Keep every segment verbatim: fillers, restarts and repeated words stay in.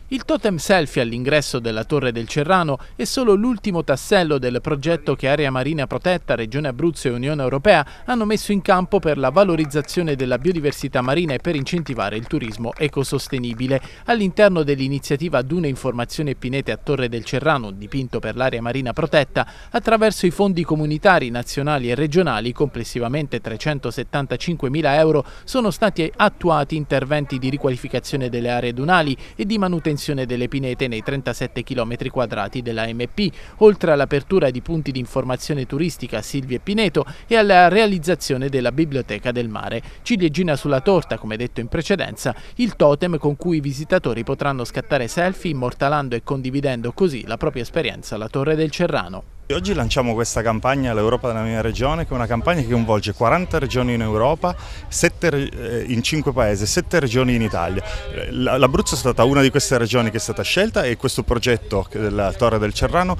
Il totem selfie all'ingresso della Torre del Cerrano è solo l'ultimo tassello del progetto che Area Marina Protetta, Regione Abruzzo e Unione Europea hanno messo in campo per la valorizzazione della biodiversità marina e per incentivare il turismo ecosostenibile. All'interno dell'iniziativa Dune Informazione Pinete a Torre del Cerrano, dipinto per l'Area Marina Protetta, attraverso i fondi comunitari, nazionali e regionali, complessivamente trecentosettantacinquemila euro, sono stati attuati interventi di riqualificazione delle aree dunali e di manutenzione delle pinete nei trentasette chilometri quadrati della M P, oltre all'apertura di punti di informazione turistica a Silvio e Pineto e alla realizzazione della Biblioteca del Mare. Ciliegina sulla torta, come detto in precedenza, il totem con cui i visitatori potranno scattare selfie immortalando e condividendo così la propria esperienza alla Torre del Cerrano. Oggi lanciamo questa campagna all'Europa della mia regione, che è una campagna che coinvolge quaranta regioni in Europa, sette in cinque paesi, sette regioni in Italia. L'Abruzzo è stata una di queste regioni che è stata scelta e questo progetto della Torre del Cerrano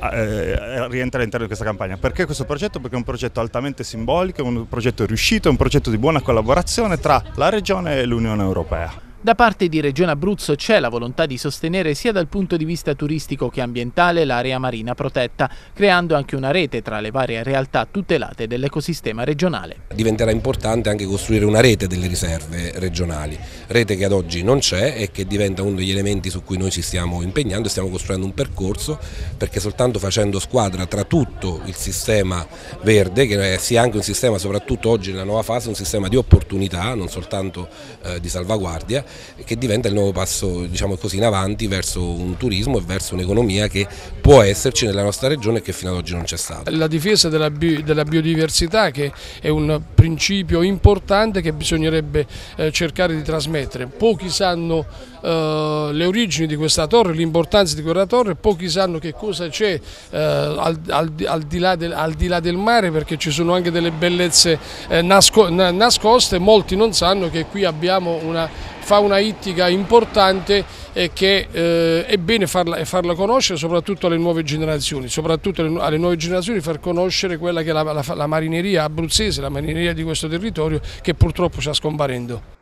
eh, rientra all'interno di questa campagna. Perché questo progetto? Perché è un progetto altamente simbolico, è un progetto riuscito, è un progetto di buona collaborazione tra la regione e l'Unione Europea. Da parte di Regione Abruzzo c'è la volontà di sostenere sia dal punto di vista turistico che ambientale l'area marina protetta, creando anche una rete tra le varie realtà tutelate dell'ecosistema regionale. Diventerà importante anche costruire una rete delle riserve regionali, rete che ad oggi non c'è e che diventa uno degli elementi su cui noi ci stiamo impegnando e stiamo costruendo un percorso, perché soltanto facendo squadra tra tutto il sistema verde, che sia anche un sistema soprattutto oggi nella nuova fase, un sistema di opportunità, non soltanto eh, di salvaguardia, che diventa il nuovo passo, diciamo così, in avanti verso un turismo e verso un'economia che può esserci nella nostra regione e che fino ad oggi non c'è stata. La difesa della, bi della biodiversità, che è un principio importante che bisognerebbe eh, cercare di trasmettere. Pochi sanno eh, le origini di questa torre, l'importanza di quella torre, pochi sanno che cosa c'è eh, al, al, al, di là del, al di là del mare, perché ci sono anche delle bellezze eh, nasco nascoste. Molti non sanno che qui abbiamo una fauna ittica importante e che eh, è bene farla, farla conoscere soprattutto alle nuove generazioni, soprattutto alle nuove generazioni far conoscere quella che è la, la, la marineria abruzzese, la marineria di questo territorio che purtroppo sta scomparendo.